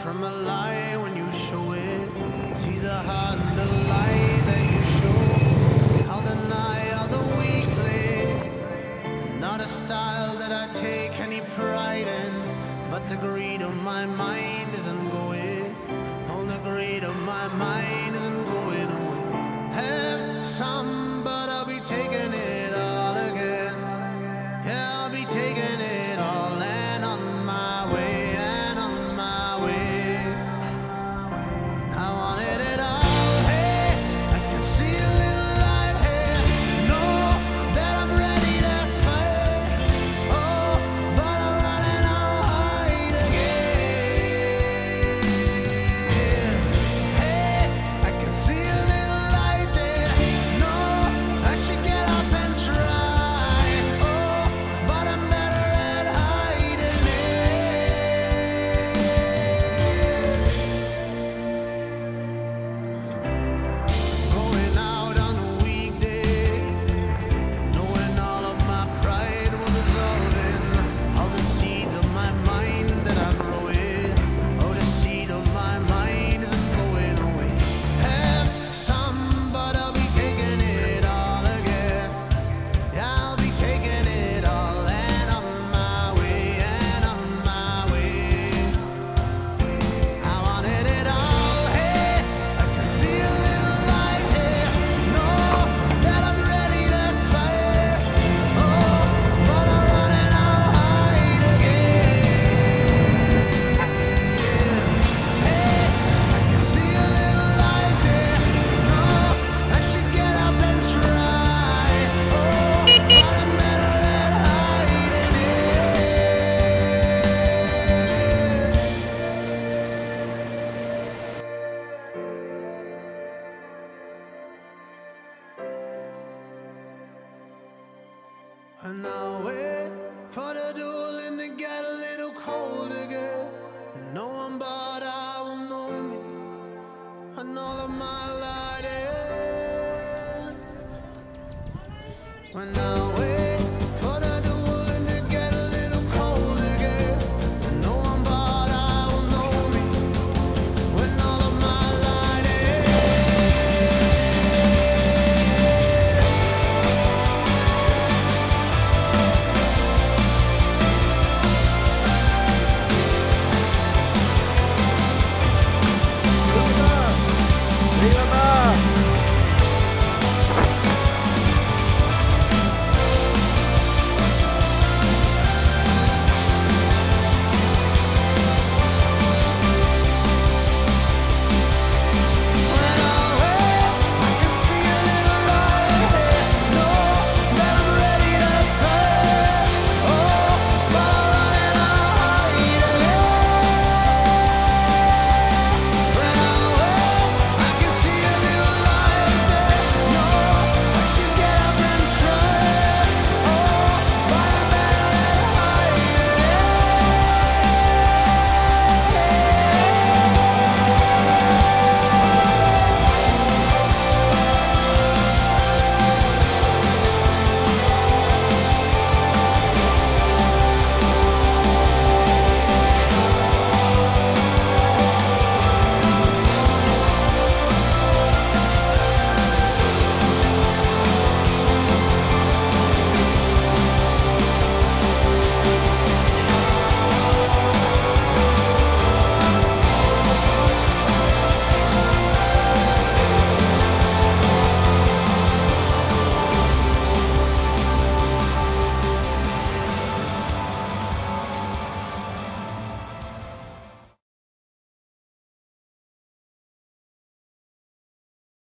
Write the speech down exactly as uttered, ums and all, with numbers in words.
from a lie when you show it. See the heart and the light that you show. I'll deny all the weakly. Not a style that I take any pride in, but the greed of my mind isn't going. All the greed of my mind isn't going away. Have some, but I'll be taking it all again. Yeah, I'll be taking it all and on my way and on my way. I wanted it all, hey, I can see a little light here. Know that I'm ready to fight. Oh, but I'm running out hide again. Hey, I can see a little light there. No, I should get up and try. And I'll wait for the dueling to get a little cold again. And no one but I will know me, and all of my light ends. When I wait